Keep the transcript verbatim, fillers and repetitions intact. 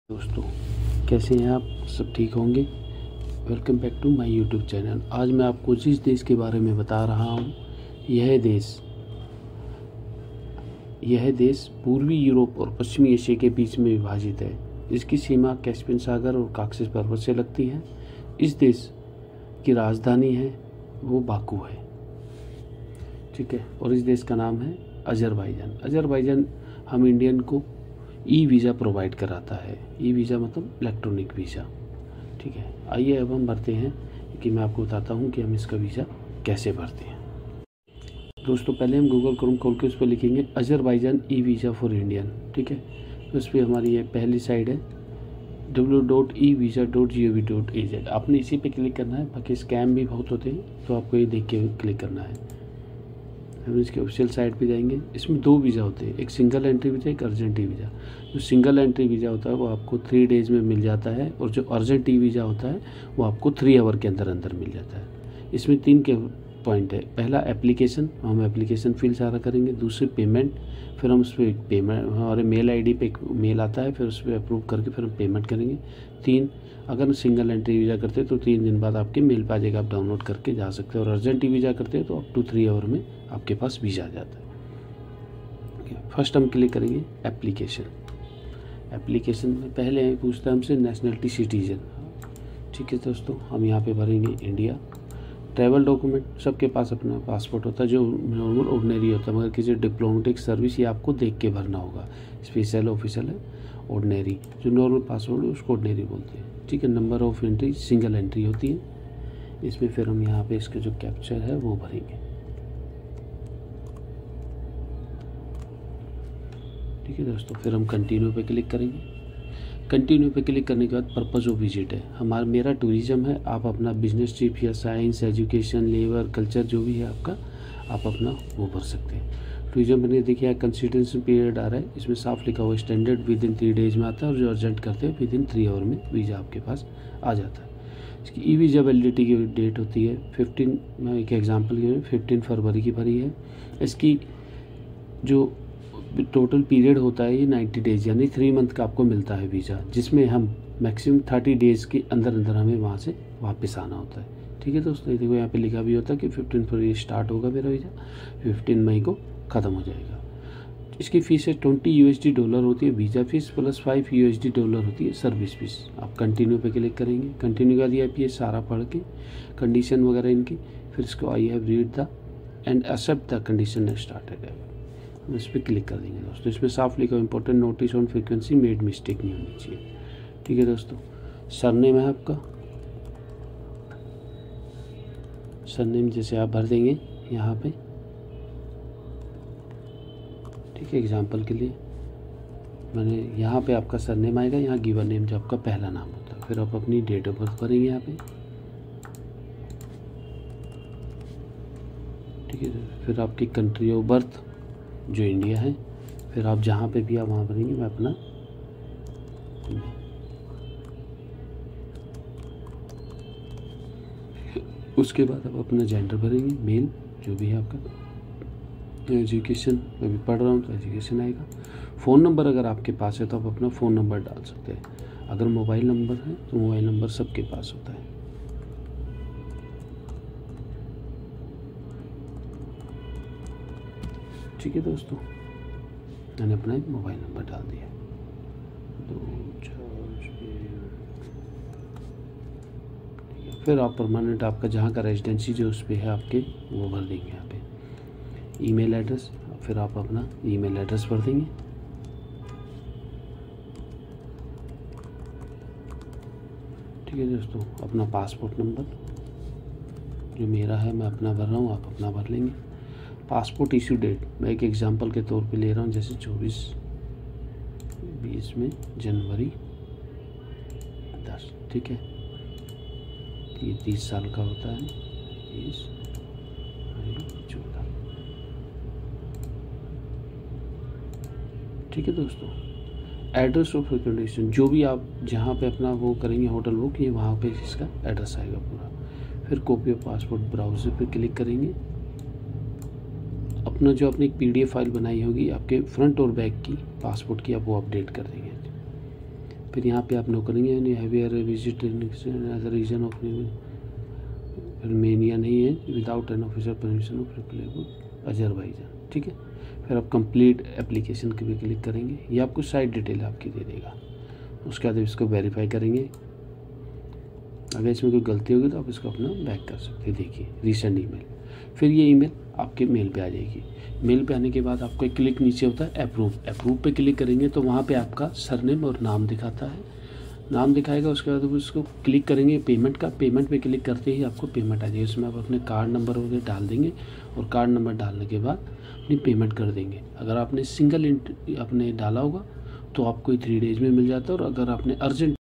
दोस्तों, कैसे हैं आप? सब ठीक होंगे। Welcome back to my YouTube channel. आज मैं आपको जिस देश के बारे में बता रहा हूं, यह देश यह देश पूर्वी यूरोप और पश्चिमी एशिया के बीच में विभाजित है। इसकी सीमा कैस्पियन सागर और कास्पियन पर्वत से लगती है। इस देश की राजधानी है वो बाकू है, ठीक है। और इस देश का नाम है अजरबैजान। अजरबैजान हम इंडियन को ई वीज़ा प्रोवाइड कराता है। ई वीज़ा मतलब इलेक्ट्रॉनिक वीज़ा, ठीक है। आइए अब हम भरते हैं कि मैं आपको बताता हूँ कि हम इसका वीज़ा कैसे भरते हैं। दोस्तों, पहले हम गूगल क्रोम खोल के उस पर लिखेंगे Azerbaijan e visa for Indian, ठीक है। तो उस पर हमारी ये पहली साइड है W dot e visa dot G O V dot A Z. आपने इसी पे क्लिक करना है, बाकी स्कैम भी बहुत होते हैं तो आपको ये देख के क्लिक करना है। हम इसके ऑफिशियल साइट पे जाएंगे। इसमें दो वीज़ा होते हैं, एक सिंगल एंट्री वीज़ा, एक अर्जेंट ई वीज़ा। जो सिंगल एंट्री वीज़ा होता है वो आपको थ्री डेज़ में मिल जाता है, और जो अर्जेंट ई वीज़ा होता है वो आपको थ्री आवर के अंदर अंदर मिल जाता है। इसमें तीन के पॉइंट है। पहला एप्लीकेशन, हम एप्लीकेशन फिल सारा करेंगे। दूसरी पेमेंट, फिर हम उस पर पेमेंट, हमारे मेल आईडी पे एक मेल आता है, फिर उस पर अप्रूव करके फिर हम पेमेंट करेंगे। तीन, अगर सिंगल एंट्री वीज़ा करते हैं तो तीन दिन बाद आपके मेल पे आ जाएगा, आप डाउनलोड करके जा सकते हैं। और अर्जेंट ई वीज़ा करते हैं तो अप टू थ्री आवर में आपके पास वीज़ा आ जाता है। फर्स्ट हम क्लिक करेंगे एप्लीकेशन। एप्लीकेशन में पहले पूछता है हमसे नेशनलिटी सिटीजन, ठीक है दोस्तों। हम यहाँ पे भरेंगे इंडिया। ट्रैवल डॉक्यूमेंट, सबके पास अपना पासपोर्ट होता है जो नॉर्मल ऑर्डिनरी होता है, मगर किसी डिप्लोमेटिक सर्विस ये आपको देख के भरना होगा। स्पेशल ऑफिशियल है, ऑर्डिनरी। जो नॉर्मल पासपोर्ट है उसको ऑर्डिनरी बोलते हैं, ठीक है। Number of entry single entry होती है इसमें। फिर हम यहाँ पे इसका जो कैप्चर है वो भरेंगे, ठीक है दोस्तों। फिर हम कंटिन्यू पे क्लिक करेंगे। कंटिन्यू पे क्लिक करने के बाद पर्पज़ ऑफ विजिट है हमारा, मेरा टूरिज़्म है। आप अपना बिजनेस ट्रिप या साइंस, एजुकेशन, लेबर, कल्चर जो भी है आपका, आप अपना वो भर सकते हैं। टूरिज़्म मैंने देखिए कंसिडरेशन पीरियड आ रहा है, इसमें साफ लिखा हुआ standard within three days में आता है, और जो अर्जेंट करते हैं विद इन थ्री आवर में वीज़ा आपके पास आ जाता है। इसकी ई वीज़ा वैलिडिटी की डेट होती है फिफ्टीन, मैं एक एग्जाम्पल के फिफ्टीन फरवरी की भरी है। इसकी जो टोटल पीरियड होता है ये नाइन्टी डेज़ यानी थ्री मंथ का आपको मिलता है वीज़ा, जिसमें हम मैक्सिमम थर्टी डेज़ के अंदर अंदर हमें वहाँ से वापस आना होता है, ठीक है दोस्तों। ये देखो यहाँ पे लिखा भी होता है कि फिफ्टीन फरवरी स्टार्ट होगा मेरा वीज़ा, फिफ्टीन मई को ख़त्म हो जाएगा। इसकी फ़ीस है twenty U S D dollar होती है visa fees, plus five U S D dollar होती है सर्विस फीस। आप कंटिन्यू पे क्लिक करेंगे। कंटिन्यू का दिया आप ये सारा पढ़ के कंडीशन वगैरह इनकी, फिर इसको I have read the and accept the condition started है, इस पर क्लिक कर देंगे दोस्तों। इसमें साफ लिखा important notice on frequency made mistake नहीं होनी चाहिए, ठीक है दोस्तों। सरनेम है आपका, सरनेम जैसे आप भर देंगे यहाँ पे, ठीक है। एग्जांपल के लिए मैंने यहाँ पे आपका सरनेम आएगा, यहाँ गिवन नेम जो आपका पहला नाम होता है। फिर आप अपनी डेट ऑफ बर्थ भरेंगे यहाँ पे, ठीक है। फिर आपकी कंट्री ऑफ बर्थ जो इंडिया है, फिर आप जहाँ पे भी आप वहाँ भरेंगे। मैं अपना उसके बाद आप अपना जेंडर भरेंगे, मेल जो भी है आपका। एजुकेशन, मैं भी पढ़ रहा हूँ तो एजुकेशन आएगा। फ़ोन नंबर अगर आपके पास है तो आप अपना फ़ोन नंबर डाल सकते हैं। अगर मोबाइल नंबर है तो मोबाइल नंबर सबके पास होता है, ठीक है दोस्तों। मैंने अपना एक मोबाइल नंबर डाल दिया, दो चार छः। फिर आप परमानेंट आपका जहाँ का रेजिडेंसी जो उस पर है आपके, वो भर देंगे यहाँ पे। ईमेल एड्रेस, फिर आप अपना ईमेल एड्रेस भर देंगे, ठीक है दोस्तों। अपना पासपोर्ट नंबर जो मेरा है मैं अपना भर रहा हूँ, आप अपना भर लेंगे। पासपोर्ट इशू डेट मैं एक एग्जांपल के तौर पे ले रहा हूँ, जैसे चौबीस बीस में जनवरी दस, ठीक है। ये तीस साल का होता है, तीस चौदह, ठीक है दोस्तों। एड्रेस ऑफ एकोमोडेशन, जो भी आप जहाँ पे अपना वो करेंगे होटल बुक, ये वहाँ पे इसका एड्रेस आएगा पूरा। फिर कॉपी ऑफ पासपोर्ट ब्राउज़र पे क्लिक करेंगे। अपना जो आपने एक पीडीएफ फाइल बनाई होगी आपके फ्रंट और बैक की पासपोर्ट की, आप वो अपडेट कर देंगे। फिर यहाँ पे आप नो करेंगे यानी have you ever visit region of Armenia नहीं है without an official permission of republic Azerbaijan, ठीक है। फिर आप कंप्लीट एप्लीकेशन के भी क्लिक करेंगे, ये आपको साइट डिटेल आपकी दे देगा। उसके बाद इसको वेरीफाई करेंगे, अगर इसमें कोई गलती होगी तो आप इसको अपना बैक कर सकते हैं। देखिए रीसेंट ईमेल, फिर ये ईमेल आपके मेल पे आ जाएगी। मेल पे आने के बाद आपको एक क्लिक नीचे होता है अप्रूव, अप्रूव पे क्लिक करेंगे तो वहाँ पे आपका सरनेम और नाम दिखाता है, नाम दिखाएगा। उसके बाद उसको क्लिक करेंगे पेमेंट का, पेमेंट पे क्लिक करते ही आपको पेमेंट आ जाएगी। उसमें आप अपने कार्ड नंबर वगैरह डाल देंगे और कार्ड नंबर डालने के बाद अपनी पेमेंट कर देंगे। अगर आपने सिंगल आपने डाला होगा तो आपको थ्री डेज में मिल जाता है, और अगर आपने अर्जेंट